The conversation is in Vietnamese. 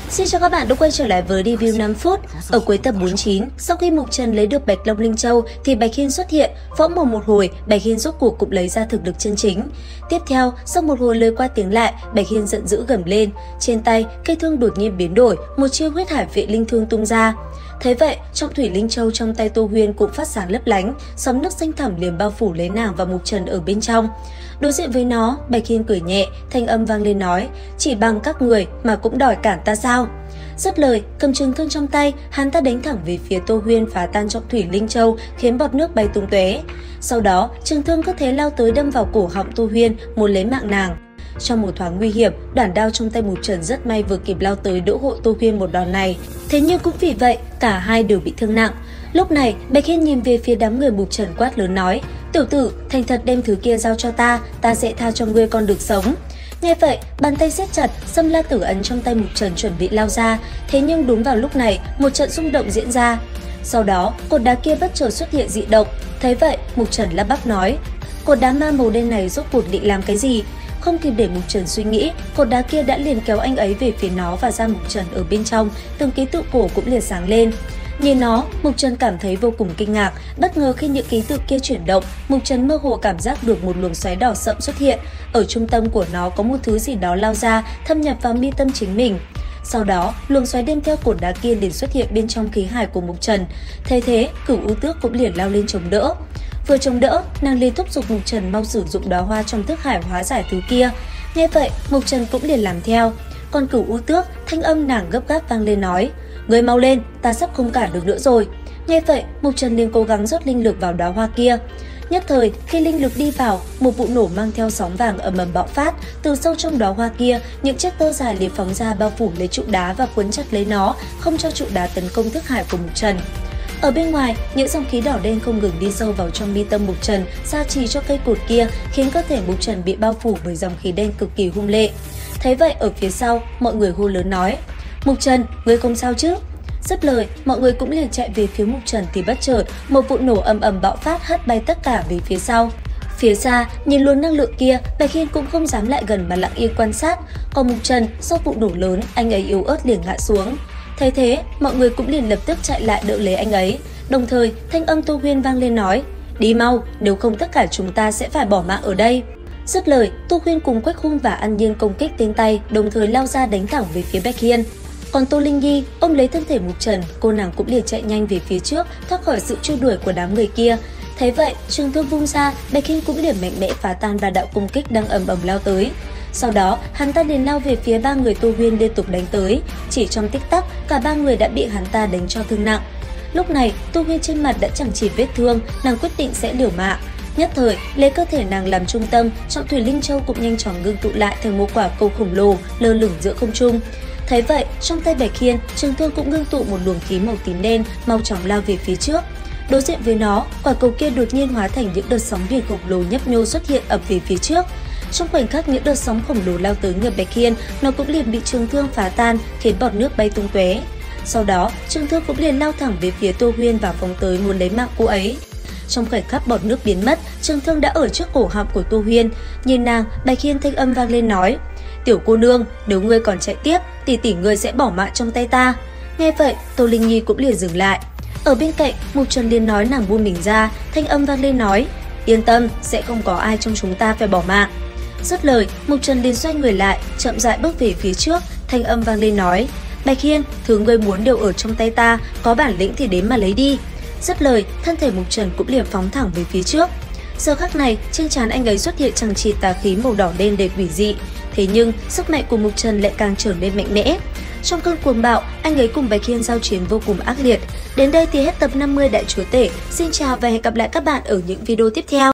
Xin chào các bạn đã quay trở lại với review 5 phút. Ở cuối tập 49, sau khi Mục Trần lấy được Bạch Long Linh Châu thì Bạch Hiên xuất hiện, võ mồm một hồi, Bạch Hiên rốt cuộc cũng lấy ra thực lực chân chính. Tiếp theo, sau một hồi lời qua tiếng lại, Bạch Hiên giận dữ gầm lên, trên tay cây thương đột nhiên biến đổi, một chiêu huyết hải vệ linh thương tung ra. Thế vậy, trong thủy linh châu trong tay Tô Huyên cũng phát sáng lấp lánh, sóng nước xanh thẳm liền bao phủ lấy nàng và Mục Trần ở bên trong. Đối diện với nó, Bạch Hiên cười nhẹ, thanh âm vang lên nói, chỉ bằng các người mà cũng đòi cản ta sao? Dứt lời, cầm trường thương trong tay, hắn ta đánh thẳng về phía Tô Huyên, phá tan trọng thủy linh châu, khiến bọt nước bay tung tóe. Sau đó, trường thương cứ thế lao tới đâm vào cổ họng Tô Huyên, muốn lấy mạng nàng. Trong một thoáng nguy hiểm, đoạn đao trong tay Mục Trần rất may vừa kịp lao tới đỡ hộ Tô Huyên một đòn này. Thế nhưng cũng vì vậy, cả hai đều bị thương nặng. Lúc này, Bạch Hiên nhìn về phía đám người Mục Trần quát lớn nói, tiểu tử, thành thật đem thứ kia giao cho ta sẽ tha cho ngươi con được sống. Nghe vậy, bàn tay siết chặt, Xâm La Tử ấn trong tay Mục Trần chuẩn bị lao ra, thế nhưng đúng vào lúc này, một trận rung động diễn ra. Sau đó, cột đá kia bất chợt xuất hiện dị động. Thấy vậy, Mục Trần lắp bắp nói, cột đá ma màu đen này rốt cuộc định làm cái gì? Không kịp để Mục Trần suy nghĩ, cột đá kia đã liền kéo anh ấy về phía nó và ra Mục Trần ở bên trong, từng ký tự cổ cũng liền sáng lên. Nhìn nó, Mục Trần cảm thấy vô cùng kinh ngạc, bất ngờ khi những ký tự kia chuyển động, Mục Trần mơ hồ cảm giác được một luồng xoáy đỏ sậm xuất hiện, ở trung tâm của nó có một thứ gì đó lao ra, thâm nhập vào mi tâm chính mình. Sau đó, luồng xoáy đem theo cột đá kia liền xuất hiện bên trong khí hải của Mục Trần. Thấy thế, Cửu U Tước cũng liền lao lên chống đỡ. Vừa chống đỡ, nàng liền thúc giục Mục Trần mau sử dụng đóa hoa trong thức hải hóa giải thứ kia. Nghe vậy, Mục Trần cũng liền làm theo. Còn Cửu U Tước, thanh âm nàng gấp gáp vang lên nói, ngươi mau lên, ta sắp không cản được nữa rồi. Nghe vậy, Mục Trần liền cố gắng rót linh lực vào đóa hoa kia. Nhất thời, khi linh lực đi vào, một vụ nổ mang theo sóng vàng ầm ầm bạo phát, từ sâu trong đóa hoa kia, những chiếc tơ dài liền phóng ra bao phủ lấy trụ đá và cuốn chặt lấy nó, không cho trụ đá tấn công thức hải của Mục Trần. Ở bên ngoài, những dòng khí đỏ đen không ngừng đi sâu vào trong mi tâm Mục Trần, gia trì cho cây cột kia, khiến cơ thể Mục Trần bị bao phủ bởi dòng khí đen cực kỳ hung lệ. Thấy vậy, ở phía sau, mọi người hô lớn nói, Mục Trần, ngươi không sao chứ? Dứt lời, mọi người cũng liền chạy về phía Mục Trần thì bất chợt, một vụ nổ ầm ầm bạo phát hất bay tất cả về phía sau. Phía xa, nhìn luồng năng lượng kia, Bạch Hiên cũng không dám lại gần mà lặng yên quan sát. Còn Mục Trần, sau vụ nổ lớn, anh ấy yếu ớt liền ngã xuống. Thấy thế, mọi người cũng liền lập tức chạy lại đỡ lấy anh ấy. Đồng thời, thanh âm Tô Huyên vang lên nói, đi mau, nếu không tất cả chúng ta sẽ phải bỏ mạng ở đây. Dứt lời, Tô Huyên cùng Quách Hung và An Nhiên công kích tên tay, đồng thời lao ra đánh thẳng về phía Bạch Hiên. Còn Tô Linh Nhi ôm lấy thân thể Mục Trần, cô nàng cũng liền chạy nhanh về phía trước, thoát khỏi sự truy đuổi của đám người kia. Thấy vậy, trường thương vung ra, Bạch Hiên cũng liền mạnh mẽ phá tan và đạo công kích đang ầm ầm lao tới. Sau đó, hắn ta liền lao về phía ba người Tô Huyên liên tục đánh tới. Chỉ trong tích tắc, cả ba người đã bị hắn ta đánh cho thương nặng. Lúc này, Tô Huyên trên mặt đã chẳng chỉ vết thương, nàng quyết định sẽ liều mạng. Nhất thời, lấy cơ thể nàng làm trung tâm, trọng thủy linh châu cũng nhanh chóng ngưng tụ lại thành một quả cầu khổng lồ lơ lửng giữa không trung. Thấy vậy, trong tay Bạch Hiên, trường thương cũng ngưng tụ một luồng khí màu tím đen, mau chóng lao về phía trước. Đối diện với nó, quả cầu kia đột nhiên hóa thành những đợt sóng biển khổng lồ nhấp nhô xuất hiện ập về phía trước. Trong khoảnh khắc những đợt sóng khổng lồ lao tới người Bạch Hiên, nó cũng liền bị trường thương phá tan, khiến bọt nước bay tung tóe. Sau đó, trường thương cũng liền lao thẳng về phía Tô Huyên và phóng tới muốn lấy mạng cô ấy. Trong khoảnh khắc bọt nước biến mất, trường thương đã ở trước cổ họng của Tô Huyên. Nhìn nàng, Bạch Hiên thanh âm vang lên nói, tiểu cô nương, nếu ngươi còn chạy tiếp, tỷ ngươi sẽ bỏ mạng trong tay ta. Nghe vậy, Tô Linh Nhi cũng liền dừng lại. Ở bên cạnh, Mục Trần liền nói nàng buông mình ra, thanh âm vang lên nói, yên tâm, sẽ không có ai trong chúng ta phải bỏ mạng. Dứt lời, Mục Trần liền xoay người lại, chậm rãi bước về phía trước, thanh âm vang lên nói, Bạch Hiên, thứ ngươi muốn đều ở trong tay ta, có bản lĩnh thì đến mà lấy đi. Dứt lời, thân thể Mục Trần cũng liền phóng thẳng về phía trước. Giờ khắc này, trên trán anh ấy xuất hiện chằng chịt tà khí màu đỏ đen để quỷ dị. Thế nhưng, sức mạnh của Mục Trần lại càng trở nên mạnh mẽ. Trong cơn cuồng bạo, anh ấy cùng Bạch Hiên giao chiến vô cùng ác liệt. Đến đây thì hết tập 50 Đại Chúa Tể. Xin chào và hẹn gặp lại các bạn ở những video tiếp theo.